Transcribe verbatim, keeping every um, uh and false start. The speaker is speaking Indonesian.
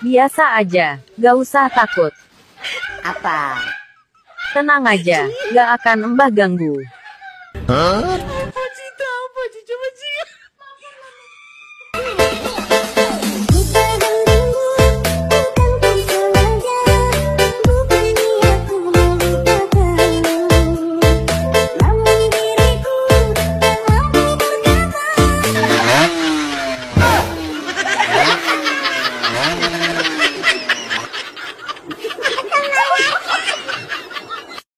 Biasa aja, gak usah takut. Apa? Tenang aja, gak akan Mbah ganggu. Huh?